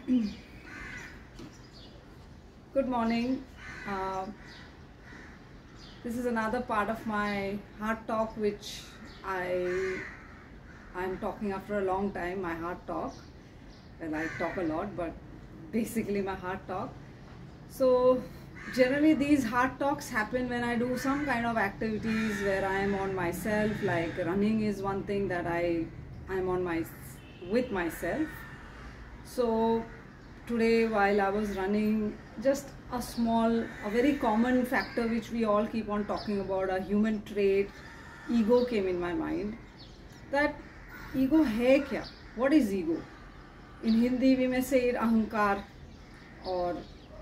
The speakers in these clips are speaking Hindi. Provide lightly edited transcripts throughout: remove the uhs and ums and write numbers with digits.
Good morning. This is another part of my heart talk, which I'm talking after a long time. My heart talk. Well, I talk a lot, but basically my heart talk. So generally these heart talks happen when I do some kind of activities where I am on myself. Like running is one thing that I'm on with myself. So today while I was running, just a very common factor which we all keep on talking about, a human trait, ego came in my mind. That ego hai kya? What is ego? In Hindi we may say it ahankar, or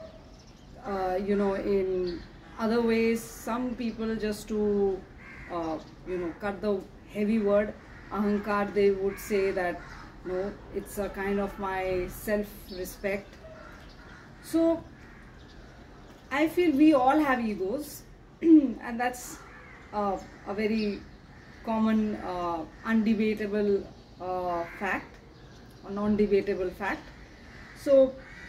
in other ways some people, just to cut the heavy word ahankar, they would say that no, it's a kind of my self-respect. So I feel we all have egos and that's a very common undebatable fact, or non-debatable fact. So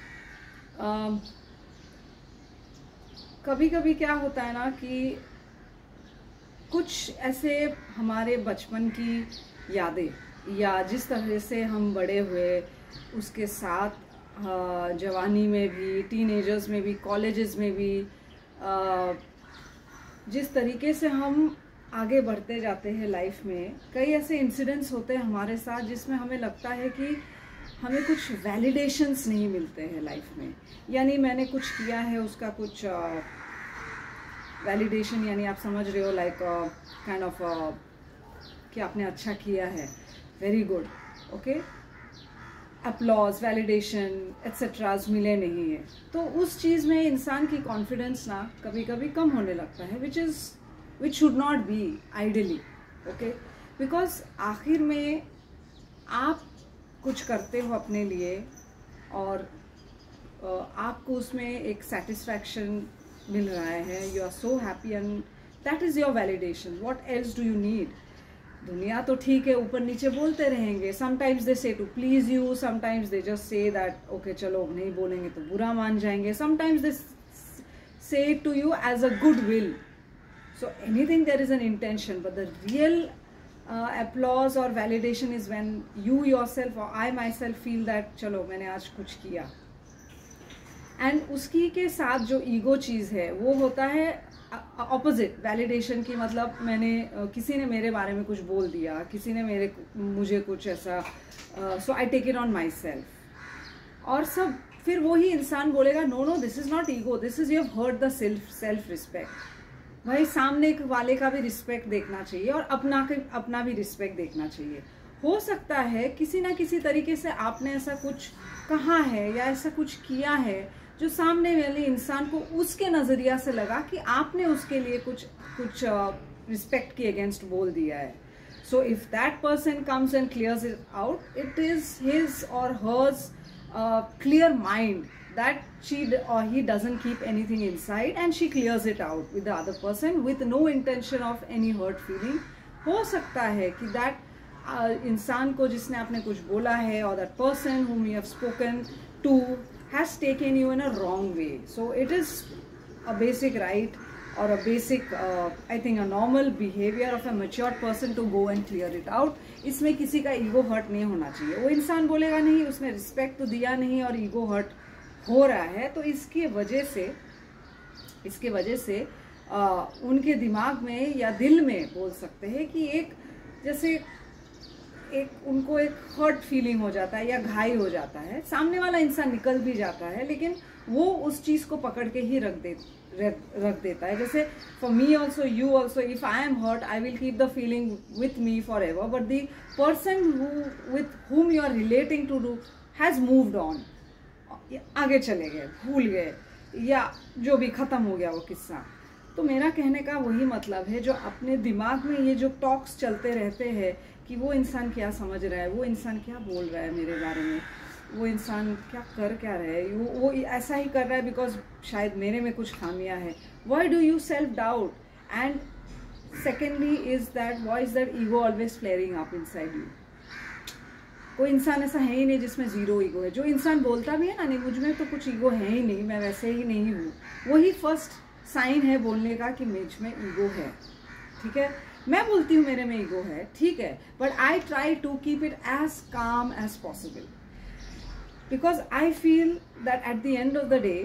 कभी कभी क्या होता है ना कि कुछ ऐसे हमारे बचपन की यादें, या जिस तरह से हम बड़े हुए उसके साथ, जवानी में भी, टीनेजर्स में भी, कॉलेजेस में भी, जिस तरीके से हम आगे बढ़ते जाते हैं लाइफ में, कई ऐसे इंसिडेंट्स होते हैं हमारे साथ जिसमें हमें लगता है कि हमें कुछ वैलिडेशंस नहीं मिलते हैं लाइफ में। यानी मैंने कुछ किया है, उसका कुछ वैलिडेशन, यानी आप समझ रहे हो, लाइक काइंड ऑफ कि आपने अच्छा किया है, very good, okay, applause, validation etceteras मिले नहीं है, तो उस चीज़ में इंसान की कॉन्फिडेंस ना कभी कभी कम होने लगता है, which should not be ideally, okay. Because आखिर में आप कुछ करते हो अपने लिए और आपको उसमें एक सेटिस्फैक्शन मिल रहा है, you are so happy and that is your validation. What else do you need? दुनिया तो ठीक है, ऊपर नीचे बोलते रहेंगे, sometimes they say to please you, sometimes they just say that okay चलो नहीं बोलेंगे तो बुरा मान जाएंगे, sometimes they say to you as a goodwill. So anything there is an intention, but the real applause or validation is when you yourself or I myself feel that चलो मैंने आज कुछ किया। एंड उसकी के साथ जो ईगो चीज़ है वो होता है ऑपोजिट वैलिडेशन की। मतलब किसी ने मेरे बारे में कुछ बोल दिया, किसी ने मुझे कुछ ऐसा, so I take it on myself, और सब फिर वही इंसान बोलेगा no this is not ego, this is you have hurt the self respect. भाई सामने वाले का भी रिस्पेक्ट देखना चाहिए और अपना भी रिस्पेक्ट देखना चाहिए। हो सकता है किसी ना किसी तरीके से आपने ऐसा कुछ कहा है या ऐसा कुछ किया है जो सामने वाले इंसान को उसके नज़रिया से लगा कि आपने उसके लिए कुछ रिस्पेक्ट के अगेंस्ट बोल दिया है। So if that person comes and clears it out, it is his or hers clear mind that she or he doesn't keep anything inside and she clears it out with the other person with no intention of any hurt feeling. हो सकता है कि that इंसान को जिसने आपने कुछ बोला है, or that person whom you have spoken to has taken you in a wrong way. So it is a basic right or a basic I think a normal behavior of a mature person to go and clear it out. इसमें किसी का ईगो हर्ट नहीं होना चाहिए। वो इंसान बोलेगा नहीं, उसने रिस्पेक्ट तो दिया नहीं और ईगो हर्ट हो रहा है, तो इसके वजह से उनके दिमाग में या दिल में बोल सकते हैं कि उनको एक हर्ट फीलिंग हो जाता है या घायल हो जाता है। सामने वाला इंसान निकल भी जाता है, लेकिन वो उस चीज़ को पकड़ के ही रख देता है। जैसे for me also, you also, if I am hurt I will keep the feeling with me forever, but the person with whom you are relating to do has moved on, आगे चले गए, भूल गए, या जो भी ख़त्म हो गया वो किस्सा। तो मेरा कहने का वही मतलब है, जो अपने दिमाग में ये जो टॉक्स चलते रहते हैं कि वो इंसान क्या समझ रहा है, वो इंसान क्या बोल रहा है मेरे बारे में, वो इंसान क्या रहा है, वो ऐसा ही कर रहा है बिकॉज शायद मेरे में कुछ खामियां है। Why do you self doubt? And secondly is that, why is that ego always flaring up inside you? कोई इंसान ऐसा है ही नहीं जिसमें ज़ीरो ईगो है। जो इंसान बोलता भी है ना नहीं मुझ में तो कुछ ईगो है ही नहीं, मैं वैसे ही नहीं हूँ, वही फर्स्ट साइन है बोलने का कि मुझ में ईगो है। ठीक है, मैं बोलती हूँ मेरे में ईगो है, ठीक है, but I try to keep it as calm as possible, because I feel that at the end of the day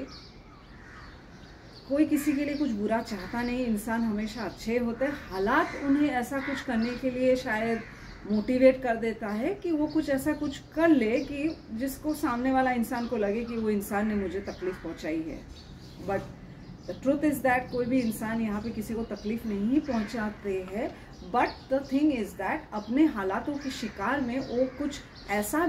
कोई किसी के लिए कुछ बुरा चाहता नहीं, इंसान हमेशा अच्छे होते हैं। हालात उन्हें ऐसा कुछ करने के लिए शायद मोटिवेट कर देता है कि वो कुछ ऐसा कुछ कर ले कि जिसको सामने वाला इंसान को लगे कि वो इंसान ने मुझे तकलीफ पहुंचाई है। But the truth is that कोई भी इंसान यहाँ पे किसी को तकलीफ नहीं पहुंचाते हैं। But the thing is that अपने हालातों के शिकार में वो कुछ ऐसा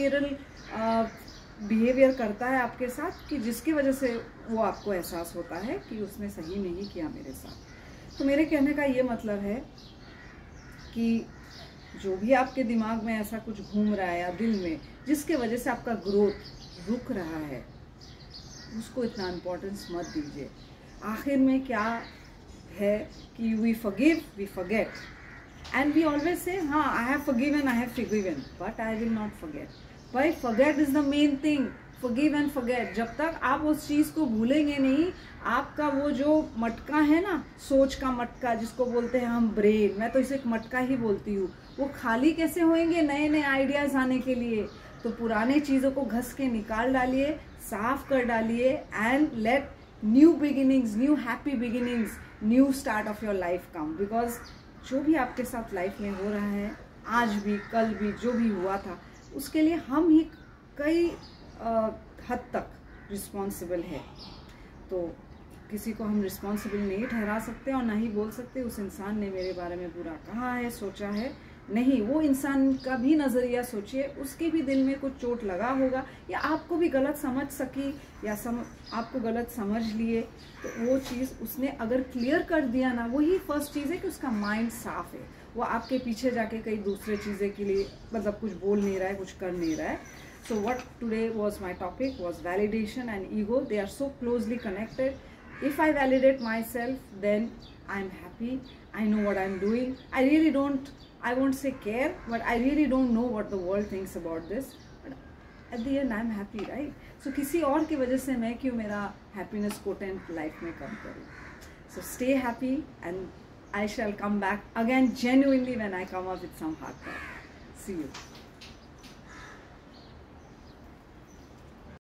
बिहेवियर करता है आपके साथ कि जिसकी वजह से वो आपको एहसास होता है कि उसने सही नहीं किया मेरे साथ। तो मेरे कहने का ये मतलब है कि जो भी आपके दिमाग में ऐसा कुछ घूम रहा है या दिल में जिसके वजह से आपका ग्रोथ रुक रहा है, उसको इतना इम्पोर्टेंस मत दीजिए। आखिर में क्या है कि we forgive, we forget, and we always say हाँ I have forgiven, I have forgiven, but I will not forget. भाई forget is the main thing, forgive and forget. जब तक आप उस चीज़ को भूलेंगे नहीं, आपका वो जो मटका है ना, सोच का मटका जिसको बोलते हैं हम ब्रेन, मैं तो इसे एक मटका ही बोलती हूँ, वो खाली कैसे होंगे नए नए आइडियाज़ आने के लिए। तो पुराने चीज़ों को घस के निकाल डालिए, साफ कर डालिए, and let new beginnings, new happy beginnings, new start of your life come. Because जो भी आपके साथ लाइफ में हो रहा है, आज भी कल भी जो भी हुआ था, उसके लिए हम ही कई हद तक रिस्पॉन्सिबल है। तो किसी को हम रिस्पॉन्सिबल नहीं ठहरा सकते और ना ही बोल सकते उस इंसान ने मेरे बारे में बुरा कहा है, सोचा है। नहीं, वो इंसान का भी नज़रिया सोचिए, उसके भी दिल में कुछ चोट लगा होगा, या आपको भी गलत समझ सकी, या आपको गलत समझ लिए, तो वो चीज़ उसने अगर क्लियर कर दिया ना, वही फर्स्ट चीज़ है कि उसका माइंड साफ है, वो आपके पीछे जाके कई दूसरे चीज़ें के लिए मतलब कुछ बोल नहीं रहा है, कुछ कर नहीं रहा है। So what today was my topic was validation and ego, they are so closely connected. If I validate myself, then I'm happy. I know what I'm doing. I won't say care, but I really don't know what the world thinks about this. But at the end, I'm happy, right? So किसी और की वजह से मैं क्यों मेरा happiness quotient life में कम करूँ? So stay happy, and I shall come back again genuinely when I come up with some hard talk. See you.